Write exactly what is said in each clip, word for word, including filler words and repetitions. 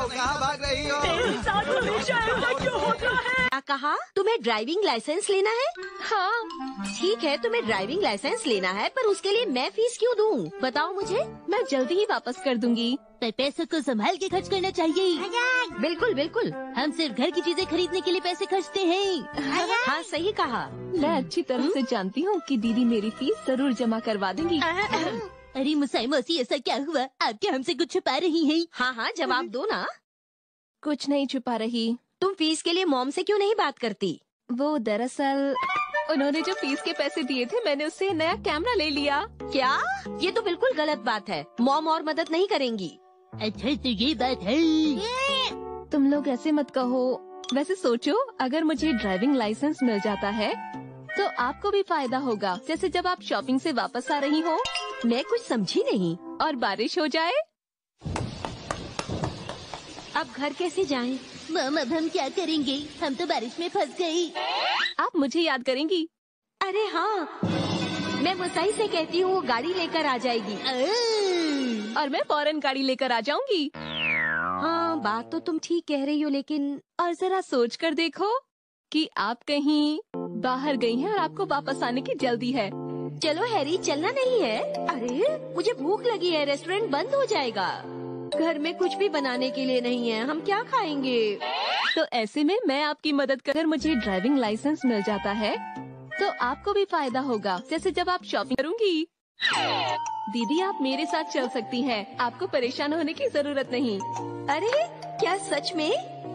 कहाँ भाग रही हो? मेरे साथ हमेशा ऐसा क्यों होता है? क्या कहा? तुम्हें ड्राइविंग लाइसेंस लेना है? हाँ, ठीक है, तुम्हें ड्राइविंग लाइसेंस लेना है, पर उसके लिए मैं फीस क्यों दूँ? बताओ मुझे। मैं जल्दी ही वापस कर दूंगी। पर पैसों को संभाल के खर्च करना चाहिए। बिल्कुल बिल्कुल। हम सिर्फ घर की चीजें खरीदने के लिए पैसे खर्चते हैं। हाँ सही कहा। मैं अच्छी तरह से जानती हूँ कि दीदी मेरी फीस जरूर जमा करवा देंगी। अरे मुसाई मौसी, ऐसा क्या हुआ? आप क्या हमसे कुछ छुपा रही हैं? हाँ हाँ जवाब दो ना। कुछ नहीं छुपा रही। तुम फीस के लिए मॉम से क्यों नहीं बात करती? वो दरअसल उन्होंने जो फीस के पैसे दिए थे, मैंने उससे नया कैमरा ले लिया। क्या? ये तो बिल्कुल गलत बात है। मॉम और मदद नहीं करेंगी। अच्छा तो ये बात है। तुम लोग ऐसे मत कहो। वैसे सोचो, अगर मुझे ड्राइविंग लाइसेंस मिल जाता है तो आपको भी फायदा होगा। जैसे जब आप शॉपिंग से वापस आ रही हो मैं कुछ समझी नहीं। और बारिश हो जाए। अब घर कैसे जाएं? मम, अब हम क्या करेंगे? हम तो बारिश में फंस गई। आप मुझे याद करेंगी। अरे हाँ, मैं मुसाई से कहती हूँ वो गाड़ी लेकर आ जाएगी। और मैं फौरन गाड़ी लेकर आ जाऊंगी। हाँ बात तो तुम ठीक कह रही हो, लेकिन और जरा सोच कर देखो कि आप कहीं बाहर गई हैं और आपको वापस आने की जल्दी है। चलो हैरी, चलना नहीं है? अरे मुझे भूख लगी है, रेस्टोरेंट बंद हो जाएगा। घर में कुछ भी बनाने के लिए नहीं है, हम क्या खाएंगे? तो ऐसे में मैं आपकी मदद कर, मुझे ड्राइविंग लाइसेंस मिल जाता है तो आपको भी फायदा होगा। जैसे जब आप शॉपिंग करूंगी। दीदी आप मेरे साथ चल सकती हैं, आपको परेशान होने की जरूरत नहीं। अरे क्या सच में?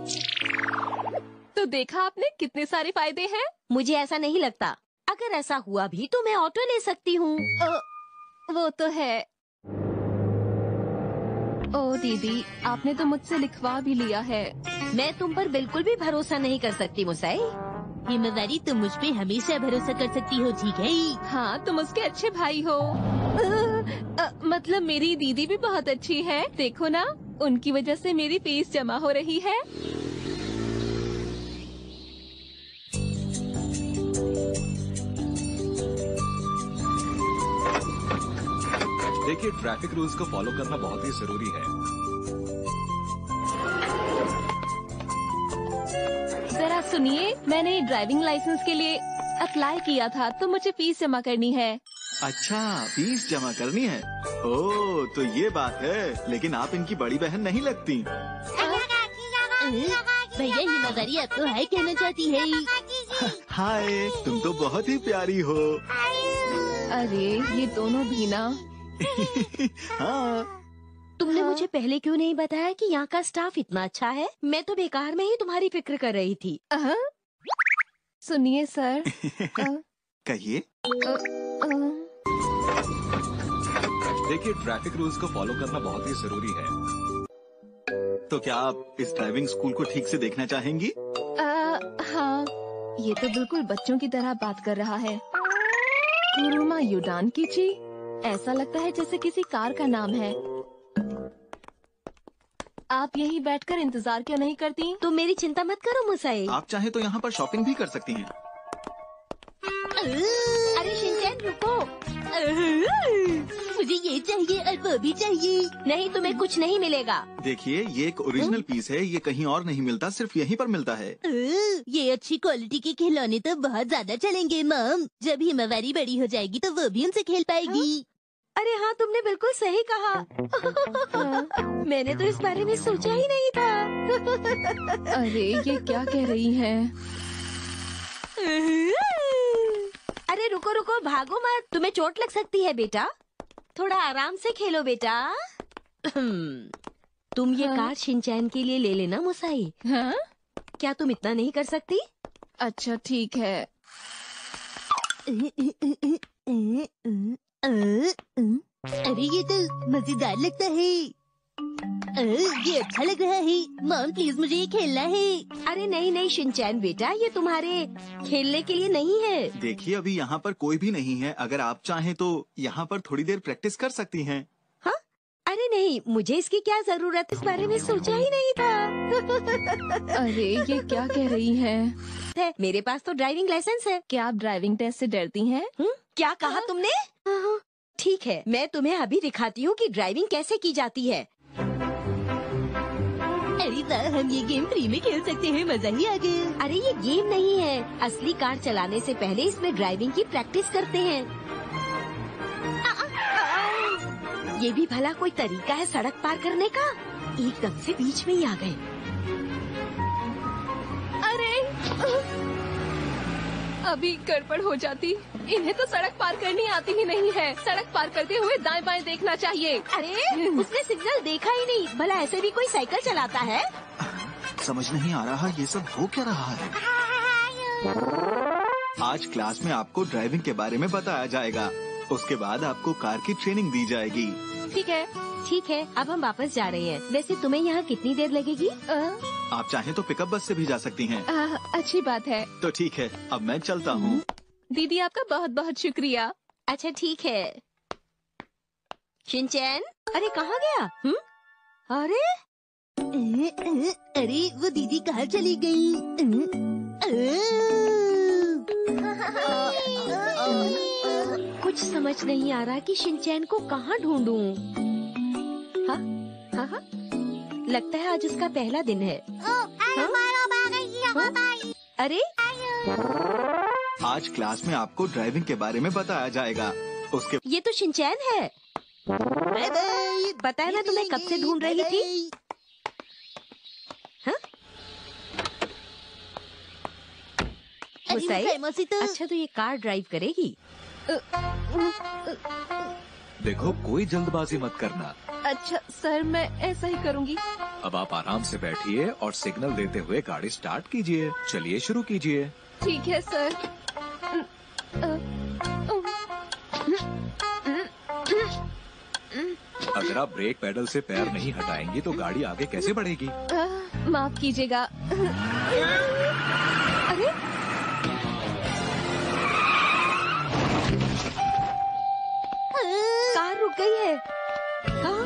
तो देखा आपने कितने सारे फायदे हैं। मुझे ऐसा नहीं लगता। अगर ऐसा हुआ भी तो मैं ऑटो ले सकती हूँ। वो तो है। ओ दीदी, आपने तो मुझसे लिखवा भी लिया है। मैं तुम पर बिल्कुल भी भरोसा नहीं कर सकती मुसाई। हिमवारी, तुम मुझ पे हमेशा भरोसा कर सकती हो, ठीक है? हाँ, तुम उसके अच्छे भाई हो। आ, आ, मतलब मेरी दीदी भी बहुत अच्छी है। देखो ना, उनकी वजह से मेरी फीस जमा हो रही है। देखिए, ट्रैफिक रूल्स को फॉलो करना बहुत ही जरूरी है। जरा सुनिए, मैंने ड्राइविंग लाइसेंस के लिए अप्लाई किया था तो मुझे फीस जमा करनी है। अच्छा, फीस जमा करनी है। ओह, तो ये बात है। लेकिन आप इनकी बड़ी बहन नहीं लगती। भैया, हिमवारी आपको हाय कहना चाहती है। हाय, तुम तो बहुत ही प्यारी हो। अरे ये दोनों भी ना। हाँ। तुमने हाँ। मुझे पहले क्यों नहीं बताया कि यहाँ का स्टाफ इतना अच्छा है? मैं तो बेकार में ही तुम्हारी फिक्र कर रही थी। अह, सुनिए सर। कहिए। देखिए, ट्रैफिक रूल्स को फॉलो करना बहुत ही जरूरी है। तो क्या आप इस ड्राइविंग स्कूल को ठीक से देखना चाहेंगी? आ, हाँ, ये तो बिल्कुल बच्चों की तरह बात कर रहा है। कुरुमा युडान कीची, ऐसा लगता है जैसे किसी कार का नाम है। आप यहीं बैठकर इंतजार क्यों नहीं करती? तुम मेरी चिंता मत करो मुसाई। आप चाहे तो यहाँ पर शॉपिंग भी कर सकती हैं। अरे शिनचैन रुको। मुझे ये चाहिए और वो भी चाहिए। नहीं, तुम्हें कुछ नहीं मिलेगा। देखिए, ये एक ओरिजिनल पीस है, ये कहीं और नहीं मिलता, सिर्फ यहीं पर मिलता है। ये अच्छी क्वालिटी के खिलौने तो बहुत ज्यादा चलेंगे मम। जब हिमवारी बड़ी हो जाएगी तो वो भी उनसे खेल पाएगी। अरे हाँ, तुमने बिल्कुल सही कहा। मैंने तो इस बारे में सोचा ही नहीं था। अरे ये क्या कह रही है? अरे रुको रुको, भागो मत, तुम्हें चोट लग सकती है बेटा। थोड़ा आराम से खेलो बेटा। तुम ये हाँ? कार शिनचैन के लिए ले लेना मुसाई। हाँ? क्या तुम इतना नहीं कर सकती? अच्छा ठीक है। अरे ये तो मजेदार लगता है। ये अच्छा लग रहा है। मॉम प्लीज, मुझे ये खेलना है। अरे नहीं नहीं शिनचैन बेटा, ये तुम्हारे खेलने के लिए नहीं है। देखिए, अभी यहाँ पर कोई भी नहीं है। अगर आप चाहें तो यहाँ पर थोड़ी देर प्रैक्टिस कर सकती हैं। हाँ? अरे नहीं, मुझे इसकी क्या जरूरत, इस बारे में सोचा ही नहीं था। अरे ये क्या कह रही है? है, मेरे पास तो ड्राइविंग लाइसेंस है। क्या आप ड्राइविंग टेस्ट से डरती हैं? हुँ? क्या कहा तुमने? हाँ, ठीक है, मैं तुम्हें अभी दिखाती हूँ कि ड्राइविंग कैसे की जाती है। अरे वाह, हम ये गेम फ्री में खेल सकते हैं, मजा ही आ गया। अरे ये गेम नहीं है, असली कार चलाने से पहले इसमें ड्राइविंग की प्रैक्टिस करते हैं। ये भी भला कोई तरीका है सड़क पार करने का? एकदम से बीच में ही आ गए। अरे अभी गड़बड़ हो जाती। इन्हें तो सड़क पार करनी आती ही नहीं है। सड़क पार करते हुए दाएं बाएं देखना चाहिए। अरे उसने सिग्नल देखा ही नहीं। भला ऐसे भी कोई साइकिल चलाता है? समझ नहीं आ रहा ये सब हो क्या रहा है। आज क्लास में आपको ड्राइविंग के बारे में बताया जाएगा। उसके बाद आपको कार की ट्रेनिंग दी जाएगी। ठीक है। ठीक है, अब हम वापस जा रहे हैं। वैसे तुम्हें यहाँ कितनी देर लगेगी? आ, आप चाहें तो पिकअप बस से भी जा सकती हैं। आ, अच्छी बात है। तो ठीक है, अब मैं चलता हूँ। दीदी आपका बहुत बहुत शुक्रिया। अच्छा ठीक है। शिनचैन, अरे कहाँ गया? हम्म? अरे अ, अ, अरे वो दीदी कहाँ चली गई? अ, अ, कुछ समझ नहीं आ रहा कि शिनचैन को कहाँ ढूंढूं। हाँ हाँ हाँ, लगता है आज उसका पहला दिन है। हाँ? अरे आज क्लास में आपको ड्राइविंग के बारे में बताया जाएगा। उसके ये तो शिनचैन है। Bye bye. बताया मैं तुम्हें कब से ढूंढ रही थी। हाँ? मुसाई, मौसी तो अच्छा तो ये कार ड्राइव करेगी? देखो कोई जल्दबाजी मत करना। अच्छा सर, मैं ऐसा ही करूँगी। अब आप आराम से बैठिए और सिग्नल देते हुए गाड़ी स्टार्ट कीजिए। चलिए शुरू कीजिए। ठीक है सर। अगर आप ब्रेक पेडल से पैर नहीं हटाएंगी तो गाड़ी आगे कैसे बढ़ेगी? आ, माफ कीजिएगा। अरे कार रुक गई है। हाँ?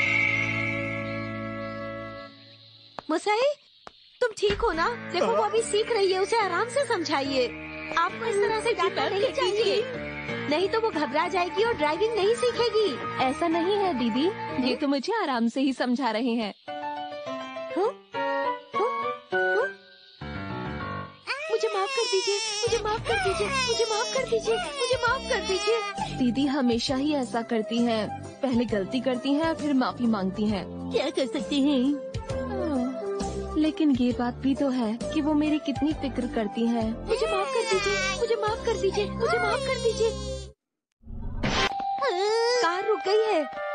मुसाई, तुम ठीक हो ना? देखो वो अभी सीख रही है, उसे आराम से समझाइए। आपको इस तरह से डांटना नहीं चाहिए, नहीं तो वो घबरा जाएगी और ड्राइविंग नहीं सीखेगी। ऐसा नहीं है दीदी, ये तो मुझे आराम से ही समझा रहे हैं। हाँ? हाँ? हाँ? मुझे माफ कर दीजिए, मुझे माफ कर दीजिए, मुझे माफ कर दीजिए, मुझे माफ कर दीजिए। दीदी हमेशा ही ऐसा करती हैं। पहले गलती करती हैं और फिर माफी मांगती हैं। क्या कर सकते हैं? लेकिन ये बात भी तो है कि वो मेरी कितनी फिक्र करती हैं। मुझे माफ कर दीजिए, मुझे माफ कर दीजिए, मुझे माफ कर दीजिए। कार रुक गई है।